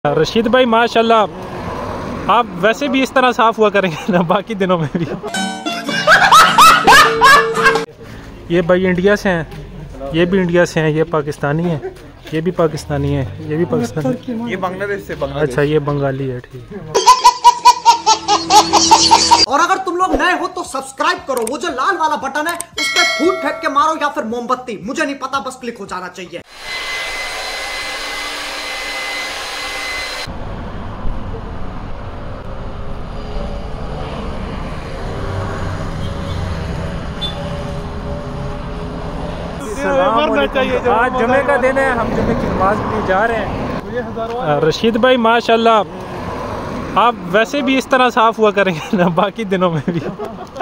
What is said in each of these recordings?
रशीद भाई माशाल्लाह आप वैसे भी इस तरह साफ हुआ करेंगे ना बाकी दिनों में भी। ये भाई इंडिया से हैं, ये भी इंडिया से हैं, ये पाकिस्तानी है, ये भी पाकिस्तानी है, ये भी पाकिस्तानी, ये बांग्लादेश से। अच्छा ये बंगाली है, ठीक। और अगर तुम लोग नए हो तो सब्सक्राइब करो, वो जो लाल वाला बटन है उस पर फूट फेंक के मारो या फिर मोमबत्ती, मुझे नहीं पता, बस क्लिक हो जाना चाहिए। आज जुमे का दिन है, हम जुमे की नमाज के लिए जा रहे हैं। रशीद भाई माशाल्लाह आप वैसे भी इस तरह साफ हुआ करेंगे ना बाकी दिनों में भी।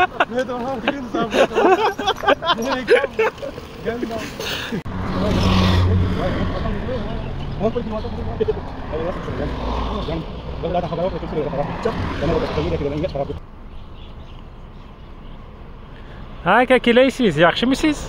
हाँ क्या किलेसिस याक्शमिसिस।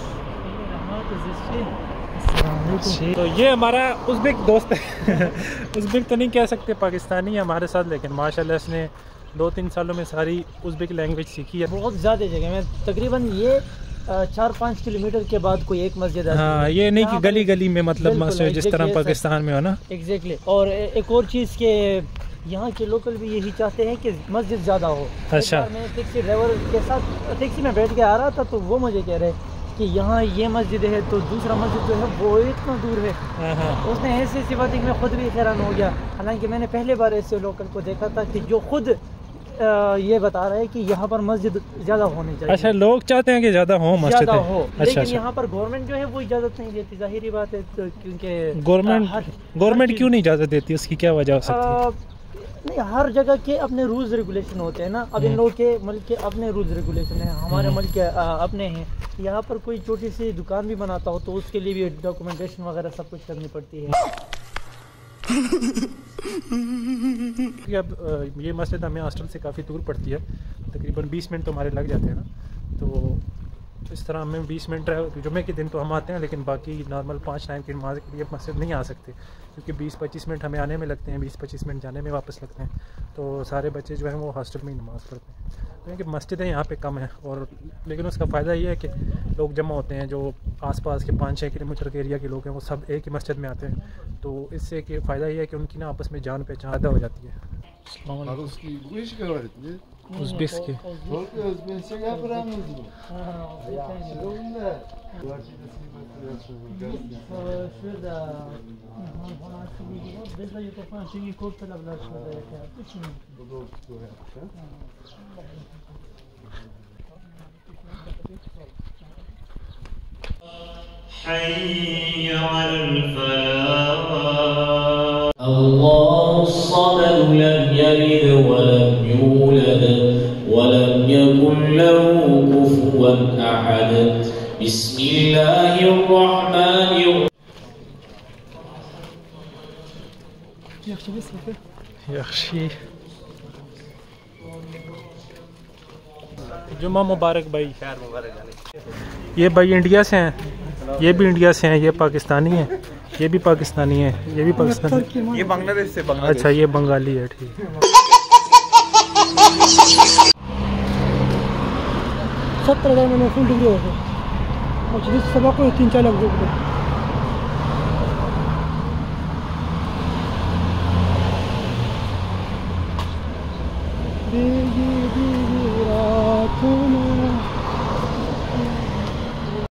तो ये हमारा उज़्बेक दोस्त है। उज़्बेक तो नहीं कह सकते, पाकिस्तानी है हमारे साथ, लेकिन माशाल्लाह इसने 2-3 सालों में सारी उज़्बेक लैंग्वेज सीखी है। बहुत ज़्यादा जगह में तकरीबन ये 4-5 किलोमीटर के बाद कोई एक मस्जिद है। हाँ ये नहीं कि गली गली में मतलब मस्जिद जिस तरह पाकिस्तान में हो ना। एग्जैक्टली। और एक और चीज़ के यहाँ के लोकल भी यही चाहते हैं कि मस्जिद ज़्यादा हो। अच्छा। मैं टैक्सी ड्राइवर के साथ टैक्सी में बैठ के आ रहा था तो वो मुझे कह रहे कि यहाँ ये मस्जिद है तो दूसरा मस्जिद जो है वो इतना दूर है। उसने ऐसी बात कि मैं खुद भी हैरान हो गया, हालांकि मैंने पहले बार ऐसे लोकल को देखा था कि जो खुद ये बता रहा है कि यहाँ पर मस्जिद ज़्यादा होनी चाहिए। अच्छा, लोग चाहते हैं कि ज़्यादा हो मस्जिद हो। लेकिन यहाँ पर गवर्नमेंट जो है वो इजाज़त नहीं देती, जाहिर बात है, क्योंकि गवर्नमेंट क्यों नहीं इजाज़त देती, उसकी क्या वजह हो सकती है? नहीं, हर जगह के अपने रूल्स रेगुलेशन होते हैं ना। अब इन लोगों के मुल्क के अपने रूल्स रेगुलेशन हैं, हमारे मुल्क के अपने हैं। यहाँ पर कोई छोटी सी दुकान भी बनाता हो तो उसके लिए भी डॉक्यूमेंटेशन वगैरह सब कुछ करनी पड़ती है। अब ये मस्जिद हमें हॉस्टल से काफ़ी दूर पड़ती है, तकरीबन 20 मिनट तो हमारे लग जाते हैं ना। तो इस तरह हमें 20 मिनट जुमे के दिन तो हम आते हैं, लेकिन बाकी नॉर्मल 5 टाइम की नमाज के लिए मस्जिद नहीं आ सकते, क्योंकि 20-25 मिनट हमें आने में लगते हैं, 20-25 मिनट जाने में वापस लगते हैं। तो सारे बच्चे जो हैं वो हॉस्टल में ही नमाज़ पढ़ते हैं, क्योंकि मस्जिदें यहाँ पे कम है। और लेकिन उसका फ़ायदा ये है कि लोग जमा होते हैं, जो आसपास के 5-6 किलोमीटर के एरिया के लोग हैं वो सब एक ही मस्जिद में आते हैं। तो इससे कि फ़ायदा ये है कि उनकी ना आपस में जान पहचान ज़्यादा हो जाती है। Uzbekski. حي على الفلاح الله الصمد لم يلد ولم يولد ولم يكن له كفوا أحد بسم الله الرحمن الرحيم यक्षी जुम्मा मुबारक भाई। खैर मुबारक। ये भाई इंडिया से हैं, ये भी इंडिया से हैं, ये पाकिस्तानी है, ये भी पाकिस्तानी है, ये भी पाकिस्तानी, ये बांग्लादेश से। अच्छा ये बंगाली है, ठीक। मैंने फुल डिग्री हो गई और सबक को 3-4 लाख रुपये।